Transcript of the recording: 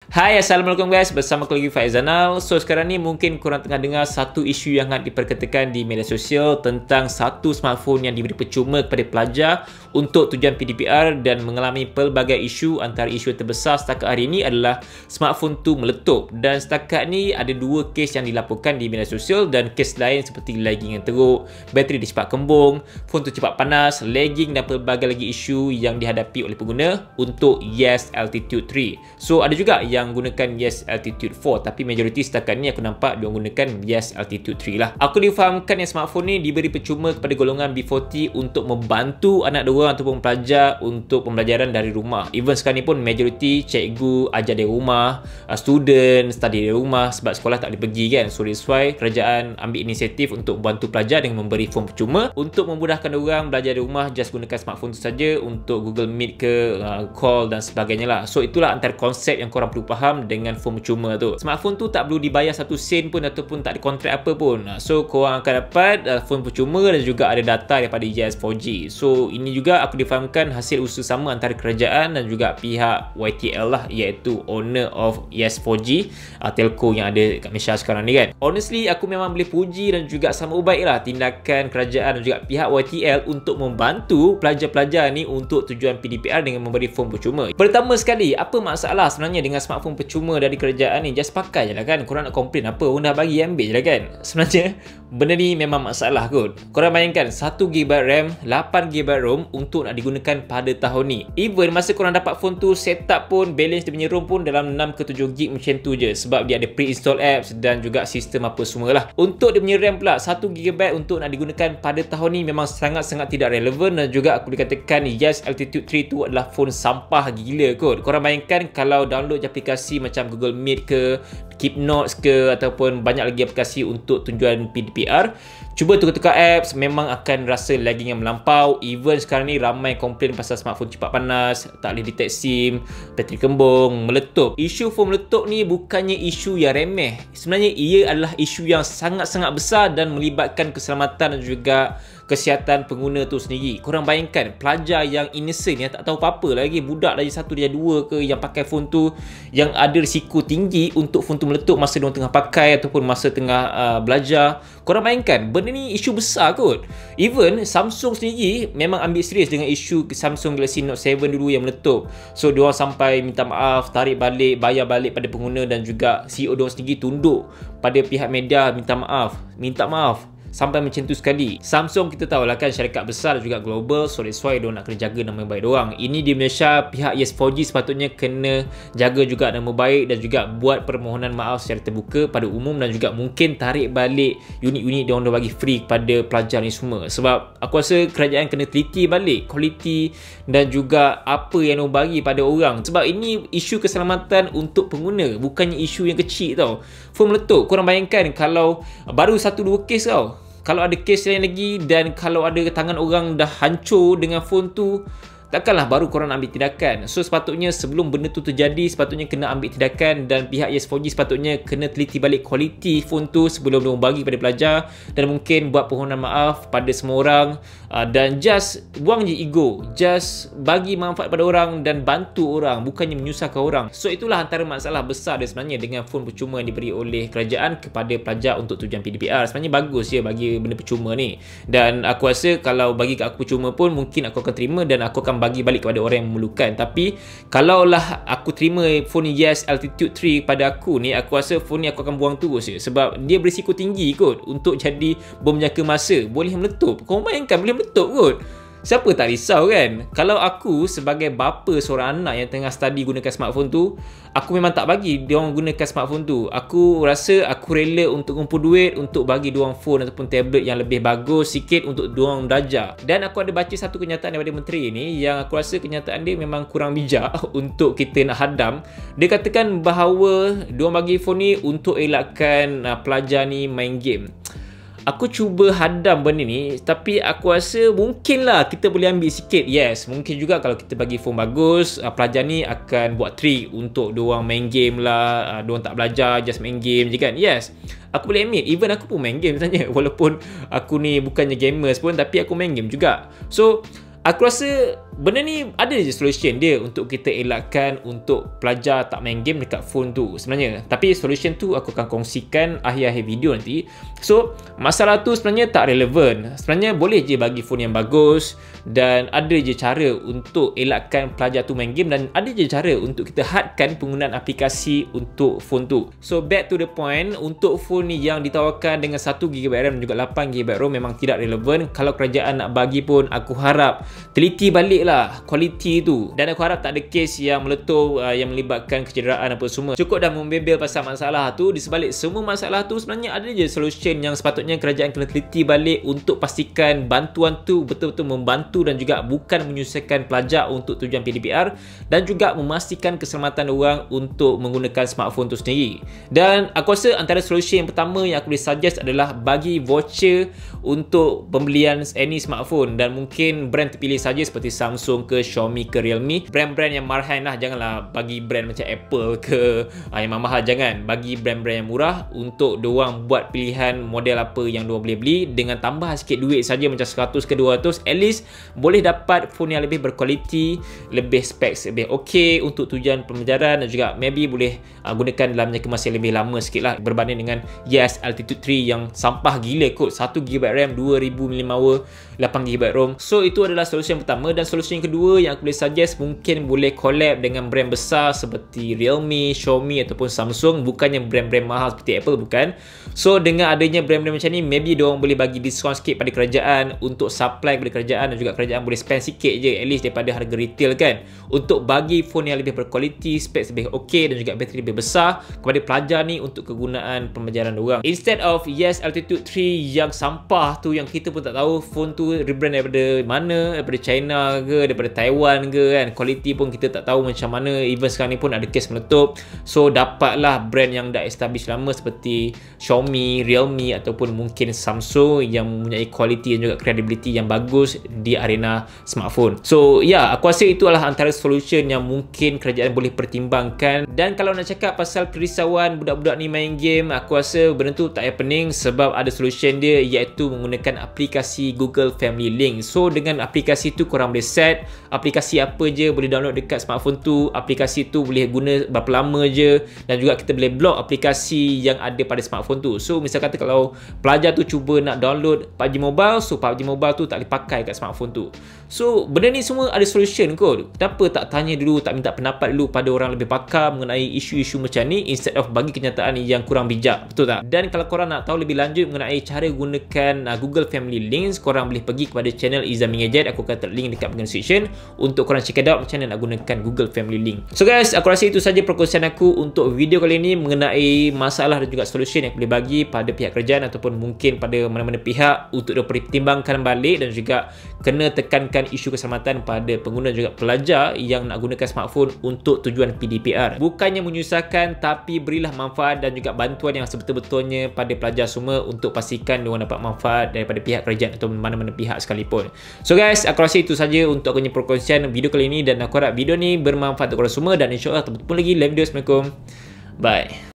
Hai, Assalamualaikum guys. Bersama aku lagi Faizanal. So, sekarang ni mungkin korang tengah dengar satu isu yang sangat diperkatakan di media sosial tentang satu smartphone yang diberi percuma kepada pelajar untuk tujuan PDPR dan mengalami pelbagai isu. Antara isu yang terbesar setakat hari ini adalah smartphone tu meletup. Dan setakat ni ada dua kes yang dilaporkan di media sosial dan kes lain seperti lagging yang teruk, bateri dia cepat kembung, phone tu cepat panas, lagging dan pelbagai lagi isu yang dihadapi oleh pengguna untuk Yes Altitude 3. So, ada juga yang gunakan Yes Altitude 4, tapi majoriti setakat ni aku nampak dia gunakan Yes Altitude 3 lah. Aku difahamkan yang smartphone ni diberi percuma kepada golongan B40 untuk membantu anak diorang ataupun pelajar untuk pembelajaran dari rumah. Even sekarang ni pun majoriti cikgu ajar dari rumah, student study dari rumah sebab sekolah tak boleh pergi kan. So that's why kerajaan ambil inisiatif untuk membantu pelajar dengan memberi phone percuma untuk memudahkan diorang belajar dari rumah. Just gunakan smartphone tu saja untuk Google Meet ke, call dan sebagainya lah. So itulah antara konsep yang korang perlu faham dengan phone percuma tu. Smartphone tu tak perlu dibayar satu sen pun ataupun tak ada kontrak apa pun. So korang akan dapat phone percuma dan juga ada data daripada Yes 4G. So ini juga aku difahamkan hasil usaha sama antara kerajaan dan juga pihak YTL lah, iaitu owner of Yes 4G, telco yang ada kat Malaysia sekarang ni kan. Honestly aku memang boleh puji dan juga sambut baik lah tindakan kerajaan dan juga pihak YTL untuk membantu pelajar-pelajar ni untuk tujuan PDPR dengan memberi phone percuma. Pertama sekali, apa masalah sebenarnya dengan smartphone percuma dari kerajaan ni? Just pakai je lah kan. Korang nak komplain apa? Orang dah bagi, ambil je lah kan. Sebenarnya benda ni memang masalah kot. Korang bayangkan 1GB RAM, 8GB ROM untuk nak digunakan pada tahun ni. Even masa korang dapat phone tu set up pun, balance dia punya ROM pun dalam 6 ke 7GB macam tu je, sebab dia ada pre-install apps dan juga sistem apa semua lah. Untuk dia punya RAM pula 1GB untuk nak digunakan pada tahun ni memang sangat-sangat tidak relevan. Dan juga aku dikatakan Yes Altitude 3 tu adalah phone sampah gila kot. Korang bayangkan kalau download aplikasi macam Google Meet ke, Keep Notes ke, ataupun banyak lagi aplikasi untuk tujuan PDPR, cuba tukar-tukar apps, memang akan rasa lagging yang melampau. Even sekarang ni ramai komplain pasal smartphone cepat panas, tak boleh detect SIM, bateri kembung, meletup. Isu phone meletup ni bukannya isu yang remeh. Sebenarnya ia adalah isu yang sangat-sangat besar dan melibatkan keselamatan dan juga kesihatan pengguna tu sendiri. Korang bayangkan pelajar yang innocent, yang tak tahu apa-apa lagi, budak lagi 1 dia 2 ke, yang pakai phone tu, yang ada risiko tinggi untuk phone tu meletup masa diorang tengah pakai ataupun masa tengah belajar. Korang bayangkan benda ni isu besar kot. Even Samsung sendiri memang ambil serius dengan isu Samsung Galaxy Note 7 dulu yang meletup. So diorang sampai minta maaf, tarik balik, bayar balik pada pengguna, dan juga CEO diorang sendiri tunduk pada pihak media minta maaf sampai macam tu sekali. Samsung kita tahu lah kan, syarikat besar dan juga global, so that's why diorang nak kena jaga nama baik diorang. Ini di Malaysia, pihak Yes 4G sepatutnya kena jaga juga nama baik dan juga buat permohonan maaf secara terbuka pada umum, dan juga mungkin tarik balik unit-unit diorang dah bagi free kepada pelajar ni semua. Sebab aku rasa kerajaan kena teliti balik kualiti dan juga apa yang diorang bagi pada orang. Sebab ini isu keselamatan untuk pengguna, bukannya isu yang kecil tau. Phone meletup, korang bayangkan kalau baru 1-2 kes tau. Kalau ada kes lain lagi, dan kalau ada tangan orang dah hancur dengan phone tu, takkanlah baru korang ambil tindakan. So sepatutnya sebelum benda tu terjadi, sepatutnya kena ambil tindakan, dan pihak Yes 4G sepatutnya kena teliti balik kualiti phone tu sebelum dia bagi pada pelajar, dan mungkin buat permohonan maaf pada semua orang, dan just buang je ego, just bagi manfaat pada orang dan bantu orang, bukannya menyusahkan orang. So itulah antara masalah besar dia sebenarnya dengan phone percuma yang diberi oleh kerajaan kepada pelajar untuk tujuan PDPR. Sebenarnya bagus je bagi benda percuma ni, dan aku rasa kalau bagi kat aku percuma pun mungkin aku akan terima dan aku akan bagi balik kepada orang yang memerlukan. Tapi kalaulah aku terima phone Yes Altitude 3 pada aku ni, aku rasa phone ni aku akan buang terus je, sebab dia berisiko tinggi kot untuk jadi bom jangka masa. Boleh meletup. Kau bayangkan boleh meletup kot. Siapa tak risau kan? Kalau aku sebagai bapa seorang anak yang tengah study gunakan smartphone tu, aku memang tak bagi diorang gunakan smartphone tu. Aku rasa aku rela untuk kumpul duit untuk bagi diorang phone ataupun tablet yang lebih bagus sikit untuk diorang belajar. Dan aku ada baca satu kenyataan daripada menteri ni yang aku rasa kenyataan dia memang kurang bijak untuk kita nak hadam. Dia katakan bahawa diorang bagi phone ni untuk elakkan pelajar ni main game. Aku cuba hadam benda ni, tapi aku rasa mungkinlah kita boleh ambil sikit. Yes, mungkin juga kalau kita bagi phone bagus, pelajar ni akan buat trik untuk diorang main game lah, diorang tak belajar, just main game je kan. Yes, aku boleh admit, even aku pun main game sebenarnya. Walaupun aku ni bukannya gamers pun, tapi aku main game juga. So aku rasa benda ni ada je solution dia untuk kita elakkan untuk pelajar tak main game dekat phone tu sebenarnya. Tapi solution tu aku akan kongsikan akhir-akhir video nanti. So masalah tu sebenarnya tak relevan. Sebenarnya boleh je bagi phone yang bagus, dan ada je cara untuk elakkan pelajar tu main game, dan ada je cara untuk kita hadkan penggunaan aplikasi untuk phone tu. So back to the point, untuk phone ni yang ditawarkan dengan 1GB RAM dan juga 8GB ROM memang tidak relevan. Kalau kerajaan nak bagi pun, aku harap teliti balik lah kualiti tu, dan aku harap tak ada kes yang meletup yang melibatkan kecederaan apa semua. Cukup dah membebel pasal masalah tu. Di sebalik semua masalah tu sebenarnya ada je solution yang sepatutnya kerajaan kena teliti balik untuk pastikan bantuan tu betul-betul membantu dan juga bukan menyusahkan pelajar untuk tujuan PDPR, dan juga memastikan keselamatan orang untuk menggunakan smartphone tu sendiri. Dan aku rasa antara solusi yang pertama yang aku boleh suggest adalah bagi voucher untuk pembelian any smartphone, dan mungkin brand terpilih saja seperti Samsung ke Xiaomi ke Realme. Brand-brand yang marhain lah, janganlah bagi brand macam Apple ke yang mahal, jangan. Bagi brand-brand yang murah untuk diorang buat pilihan model apa yang diorang boleh beli, dengan tambah sikit duit saja macam 100 ke 200, at least boleh dapat phone yang lebih berkualiti, lebih specs lebih okey untuk tujuan pembelajaran, dan juga maybe boleh gunakan dalam jangka masa lebih lama sikit lah berbanding dengan Yes Altitude 3 yang sampah gila kot, 1GB RAM, 2000 mAh, 8GB ROM. So itu adalah solusi yang pertama. Dan solusi yang kedua yang aku boleh suggest, mungkin boleh collab dengan brand besar seperti Realme, Xiaomi ataupun Samsung, bukannya brand-brand mahal seperti Apple, bukan. So dengan adanya brand-brand macam ni, maybe diorang boleh bagi diskaun sikit pada kerajaan untuk supply kepada kerajaan, dan juga kerajaan boleh spend sikit je at least daripada harga retail kan, untuk bagi phone yang lebih berkualiti, specs lebih okey dan juga bateri lebih besar kepada pelajar ni untuk kegunaan pembelajaran diorang. Instead of Yes Altitude 3 yang sampah tu, yang kita pun tak tahu phone tu rebrand daripada mana, daripada China ke, daripada Taiwan ke kan, kualiti pun kita tak tahu macam mana. Even sekarang ni pun ada kes meletup. So dapatlah brand yang dah establish lama seperti Xiaomi, Realme ataupun mungkin Samsung yang mempunyai kualiti dan juga credibility yang bagus di arena smartphone. So aku rasa itu adalah antara solution yang mungkin kerajaan boleh pertimbangkan. Dan kalau nak cakap pasal kerisauan budak-budak ni main game, aku rasa benda tu tak payah pening, sebab ada solution dia, iaitu menggunakan aplikasi Google Family Link. So dengan aplikasi tu korang boleh set aplikasi apa je boleh download dekat smartphone tu. Aplikasi tu boleh guna berapa lama je, dan juga kita boleh block aplikasi yang ada pada smartphone tu. So misal kata kalau pelajar tu cuba nak download PUBG Mobile, so PUBG Mobile tu tak boleh pakai kat smartphone tu. So benda ni semua ada solution kot. Kenapa tak tanya dulu, tak minta pendapat dulu pada orang lebih pakar mengenai isu-isu macam ni, instead of bagi kenyataan yang kurang bijak, betul tak? Dan kalau korang nak tahu lebih lanjut mengenai cara gunakan Google Family Links, korang boleh pergi kepada channel Izami Gadget. Aku akan letak link dekat bahagian description untuk korang check it out macam mana nak gunakan Google Family Link. So guys, aku rasa itu saja perkongsian aku untuk video kali ini mengenai masalah dan juga solution yang aku boleh bagi pada pihak kerajaan ataupun mungkin pada mana-mana pihak untuk dipertimbangkan balik, dan juga kena tekankan isu keselamatan pada pengguna juga pelajar yang nak gunakan smartphone untuk tujuan PDPR. Bukannya menyusahkan, tapi berilah manfaat dan juga bantuan yang sebetul-betulnya pada pelajar semua untuk pastikan diorang dapat manfaat daripada pihak kerajaan atau mana-mana pihak sekalipun. So guys, aku rasa itu saja untuk aku punya perkongsian video kali ini, dan aku harap video ni bermanfaat untuk korang semua, dan insyaAllah kita bertemu lagi dalam video. Assalamualaikum. Bye.